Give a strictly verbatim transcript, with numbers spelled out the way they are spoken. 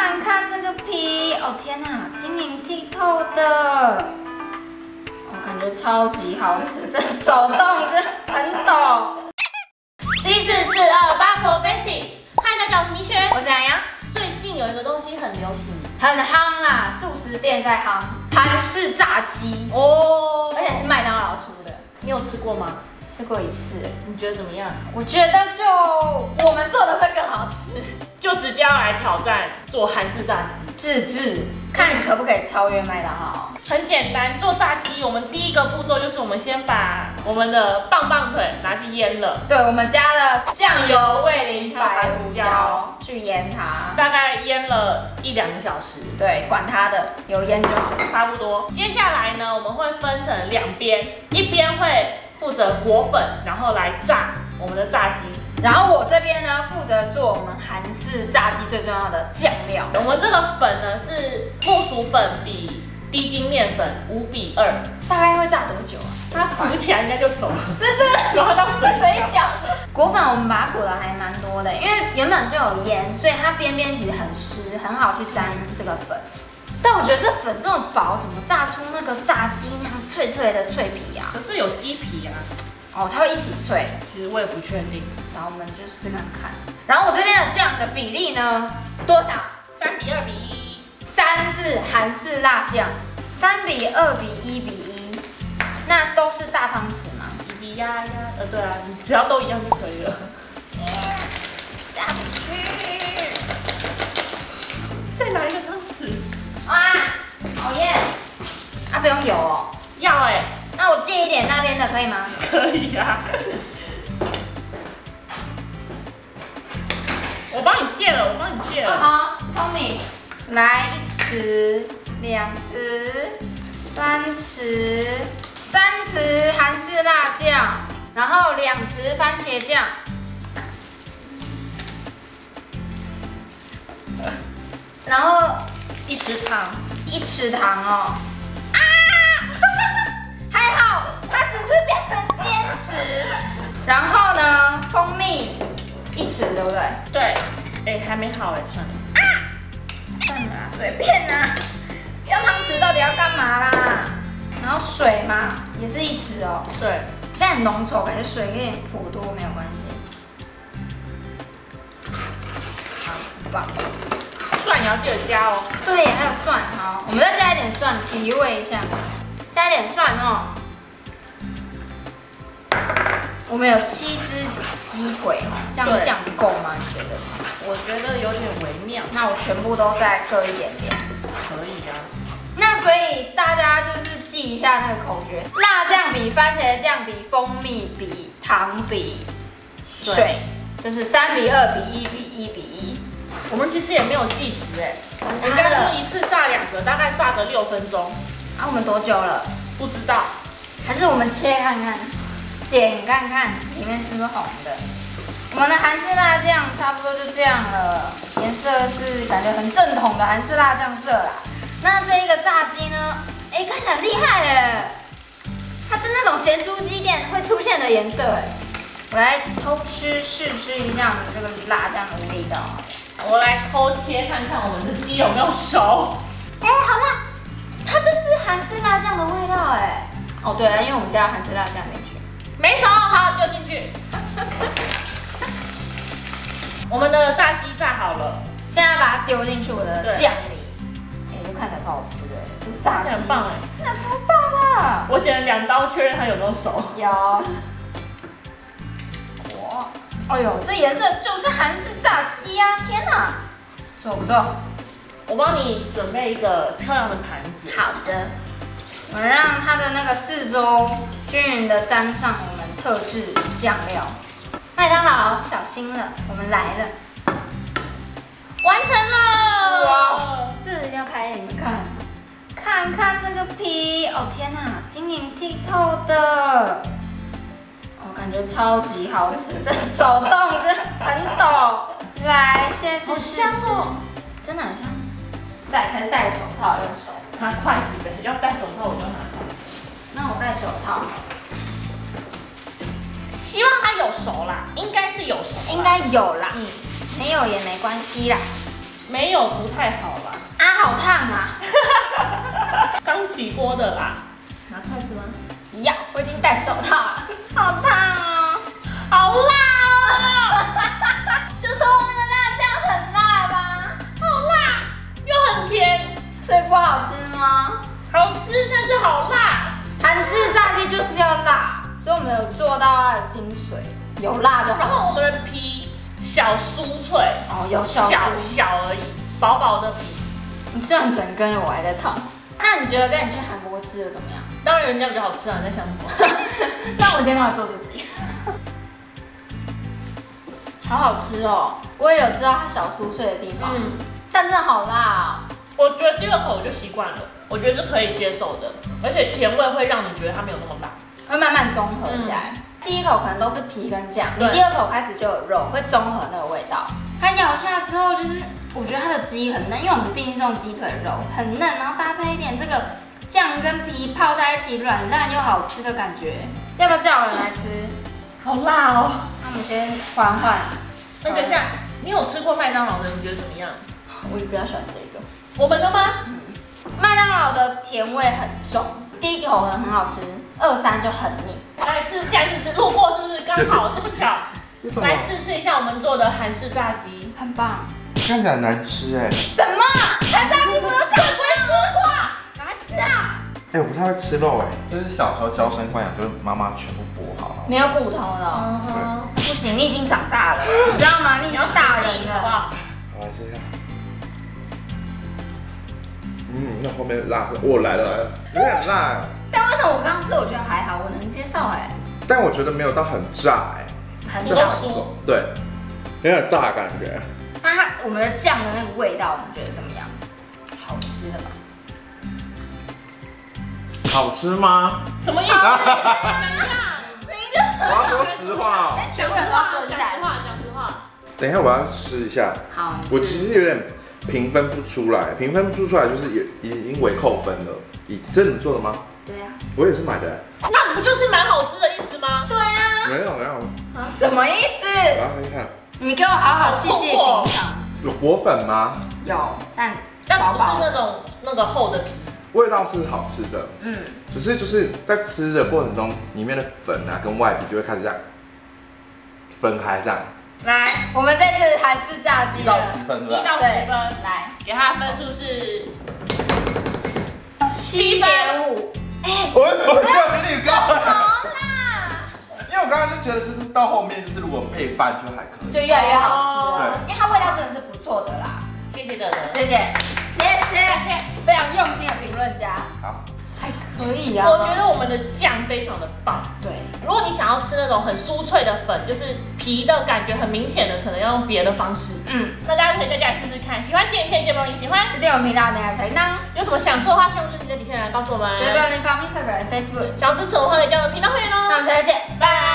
看看这个皮，哦天哪，晶莹剔透的，我、哦、感觉超级好吃，这手动这很懂。 C 四四二八 Pro Basics， 嗨，大家好，我是米雪， 我是洋洋。 最近有一个东西很流行， 很夯啦，素食店在夯，韩式炸鸡哦， 而且是麦当劳出的。 你有吃过吗？ 吃过一次， 你觉得怎么样？ 我觉得就我们做的会更好吃。 就直接要来挑战做韩式炸鸡， 自制，看你可不可以超越麦当劳。 很简单，做炸鸡，我们第一个步骤就是我们先把我们的棒棒腿拿去腌了。 对，我们加了酱油、味淋、白胡椒去腌它， 大概腌了一两个小时。 对，管它的，有腌就好。 差不多。接下来呢，我们会分成两边，一边会负责裹粉，然后来炸我们的炸鸡。 然后我这边呢，负责做我们韩式炸鸡最重要的酱料。 我们这个粉呢是木薯粉比低筋面粉五比二。 大概会炸多久啊？ 它浮起来应该就熟了。 是这个， 然后到水水饺。裹粉我们把它裹的还蛮多的，因为原本就有腌，所以它边边其实很湿，很好去沾这个粉。但我觉得这粉这么薄，怎么炸出那个炸鸡那样脆脆的脆皮啊？ 可是有鸡皮啊。 哦，它会一起脆。 其实我也不确定， 然后我们就试看看。然后我这边的酱的比例呢，多少？ 三比二比一。 三是韩式辣酱，三比二比一比一。那都是大汤匙吗？ 比比呀呀，呃，对啊，你只要都一样就可以了。 下不去。 再拿一个汤匙。 哇，好耶！啊，不用油哦。 要哎、欸。 那我借一点那边的可以吗？ 可以呀、啊。我帮你借了，我帮你借了。 好，聪明。来一匙、两匙、三匙、三匙韩式辣酱，然后两匙番茄酱，然后一匙糖， 一匙糖哦。啊！还好，它只是变成尖匙。然后呢，蜂蜜一匙，对不对？ 对。哎、欸，还没好哎，算了。 啊！算了啦，随便啦。要汤匙到底要干嘛啦？然后水嘛，也是一匙哦。 对。 现在很浓稠，感觉水有点颇多，没有关系。好，很棒。 蒜也要记得加哦。 对，还有蒜，好，我们再加一点蒜提味一下，加一点蒜哦。我们有七只鸡腿哦，这样酱够吗？你觉得？ 我觉得有点微妙。 那我全部都再各一点点。 可以啊。 那所以大家就是记一下那个口诀：辣酱比番茄酱比蜂蜜比糖比水，就是三比二比一比一比一。 我们其实也没有计时哎，应该是一次炸两个，大概炸个六分钟。 啊，我们多久了？ 不知道， 还是我们切看看，剪看看，里面是不是红的？我们的韩式辣酱差不多就这样了，颜色是感觉很正统的韩式辣酱色啦。那这一个炸鸡呢？哎，看起来很厉害哎，它是那种咸酥鸡店会出现的颜色哎。我来偷吃试吃一下我们这个辣酱的味道。 我来偷切看看我们的鸡有没有熟。 哎，好辣！它就是韩式辣酱的味道哎。哦，对了，因为我们加了韩式辣酱进去。 没熟，好，丢进去。我们的炸鸡炸好了， 现在把它丢进去我的酱里。哎，这看起来超好吃的，这炸鸡很棒哎， 看起来超棒的。 我剪了两刀，确认它有没有熟。 有。哇，哎呦，这颜色就是韩式炸鸡啊！天哪，不错不错。 我帮你准备一个漂亮的盘子。 好的。我让它的那个四周均匀的沾上我们特制酱料。麦当劳，小心了，我们来了，完成了！哇，这一定要拍给你们看，看看这个皮，哦天哪，晶莹剔透的，哦，感觉超级好吃，这手动真的很懂。来，现在是试吃，真的很香。戴还是戴手套用手？ 拿筷子的，要戴手套我就拿。 那我戴手套。 希望它有熟啦，应该是有熟， 应该有啦， 嗯， 没有也没关系啦。 没有不太好啦。 啊，好烫啊！ 刚起锅的啦，拿筷子吗？ 要，我已经戴手套了，好烫哦，好辣哦！就说那个辣酱很辣吧？ 好辣，又很甜， 所以不好吃吗？ 好吃，但是好辣。 韩式炸鸡就是要辣，所以我们有做到它的精髓，有辣就好。 然后我们的皮小酥脆， 哦，有小小小而已，薄薄的皮。 你吃完整根了，我还在烫。那你觉得跟你去韩国吃的怎么样？ 当然人家比较好吃啊，你在想什么？ 那我今天干嘛做自己？好好吃哦！我也有知道它小酥脆的地方，嗯，但真的好辣哦。 我觉得第二口我就习惯了，我觉得是可以接受的，而且甜味会让你觉得它没有那么辣， 会慢慢综合起来。嗯、第一口可能都是皮跟酱，你第二口开始就有肉，会综合那个味道。它咬下之后，就是我觉得它的鸡很嫩，因为我们毕竟是用鸡腿肉，很嫩，然后搭配一点这个酱跟皮泡在一起，软烂又好吃的感觉。要不要叫人来吃？ 好辣哦！ 那我们先缓缓。 那等一下，你有吃过麦当劳的？你觉得怎么样？ 我就比较喜欢这个。 我们的吗？ 嗯，麦当劳的甜味很重，第一口很好吃，二三就很腻。来试，下一次吃，路过是不是刚好这么巧？来试试一下我们做的韩式炸鸡， 很棒。 看起来难吃哎。 什么？韩炸鸡不都这样不会说话？赶快吃啊！ 哎，我不太会吃肉哎，就是小时候娇生惯养，就是妈妈全部剥好， 没有骨头的哦。对，不行，你已经长大了，你知道吗？你已经是大人了，好不好？ 我来试一下。嗯，那后面辣，我来了来了，有点辣。 但为什么我刚刚吃我觉得还好，我能接受哎。 但我觉得没有到很炸哎， 很小酥， 对，有点大感觉。 那它我们的酱的那个味道，你觉得怎么样？好吃的吧？ 好吃吗？ 什么意思？ 我要说实话哦。 现在全部人都要蹲下来。 讲实话，讲实话。 等一下，我要吃一下。 好。 我其实有点评分不出来，评分不出来就是也已经微扣分了。你这你做的吗？ 对呀。 我也是买的。 那不就是蛮好吃的意思吗？ 对啊。 没有没有。 什么意思？ 我要看一看。 你们给我好好细细品尝。 有果粉吗？ 有，但但不是那种那个厚的皮。 味道是好吃的， 嗯， 只是就是在吃的过程中，里面的粉啊跟外皮就会开始这样分开这样。 来，我们这次韩式炸鸡一到十分， 一到十分， 来， 给它分数是七点五。 哎，我我这样比你高。 好啦， 因为我刚刚就觉得就是到后面就是如果配饭就还可以， 就越来越好吃了， 对， 因为它味道真的是不错的啦。 谢谢德德， 谢谢，谢谢，非常用心的评论家。 好， 还可以啊。 我觉得我们的酱非常的棒。 对， 如果你想要吃那种很酥脆的粉，就是皮的感觉很明显的，可能要用别的方式。嗯，那大家可以在家里试试看。喜欢这影片，记得帮我喜欢， 指定我们频道点下小铃铛。 有什么想说的话，希望就是在底下来告诉我们。 绝对不要吝啬 Instagram、Facebook。 想要支持我的话，可以加入频道会员哦。 那我们下次见，拜。